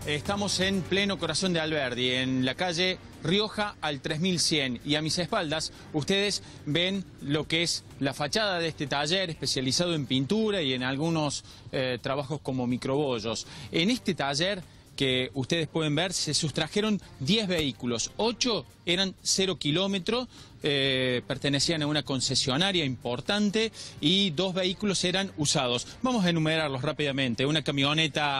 Estamos en pleno corazón de Alberdi, en la calle Rioja al 3100, y a mis espaldas ustedes ven lo que es la fachada de este taller especializado en pintura y en algunos trabajos como microbollos. En este taller que ustedes pueden ver se sustrajeron 10 vehículos, 8 eran 0 kilómetros, pertenecían a una concesionaria importante y 2 vehículos eran usados. Vamos a enumerarlos rápidamente: una camioneta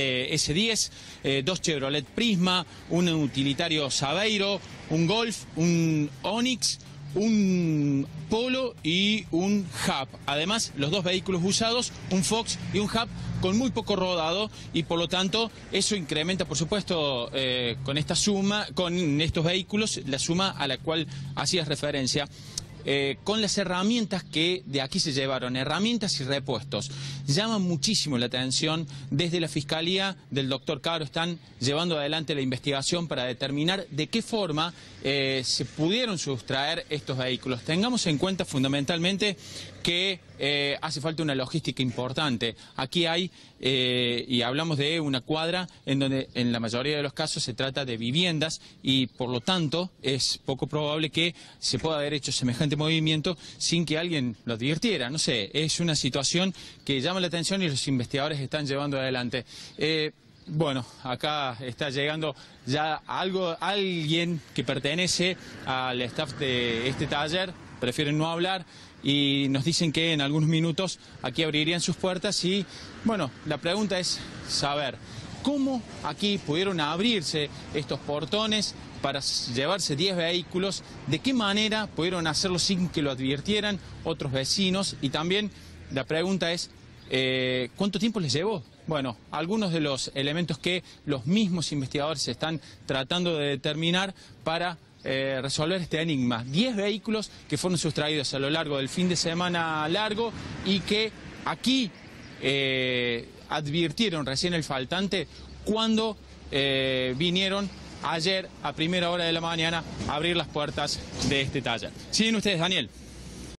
S10, 2 Chevrolet Prisma, un utilitario Saveiro, un Golf, un Onix, un Polo y un Hub. Además, los 2 vehículos usados, un Fox y un Hub, con muy poco rodado, y por lo tanto eso incrementa, por supuesto, con esta suma, con estos vehículos, la suma a la cual hacías referencia. Con las herramientas que de aquí se llevaron, herramientas y repuestos, llama muchísimo la atención. Desde la Fiscalía del doctor Caro están llevando adelante la investigación para determinar de qué forma se pudieron sustraer estos vehículos. Tengamos en cuenta fundamentalmente que hace falta una logística importante. Aquí hay, y hablamos de una cuadra en donde en la mayoría de los casos se trata de viviendas, y por lo tanto es poco probable que se pueda haber hecho semejante movimiento sin que alguien lo advirtiera. No sé, es una situación que llama la atención y los investigadores están llevando adelante. Bueno, acá está llegando ya alguien que pertenece al staff de este taller, prefieren no hablar, y nos dicen que en algunos minutos aquí abrirían sus puertas. Y bueno, la pregunta es saber cómo aquí pudieron abrirse estos portones para llevarse 10 vehículos, de qué manera pudieron hacerlo sin que lo advirtieran otros vecinos, y también la pregunta es ¿cuánto tiempo les llevó? Bueno, algunos de los elementos que los mismos investigadores están tratando de determinar para resolver este enigma. 10 vehículos que fueron sustraídos a lo largo del fin de semana largo y que aquí advirtieron recién el faltante cuando vinieron ayer a primera hora de la mañana a abrir las puertas de este taller. ¿Siguen ustedes, Daniel?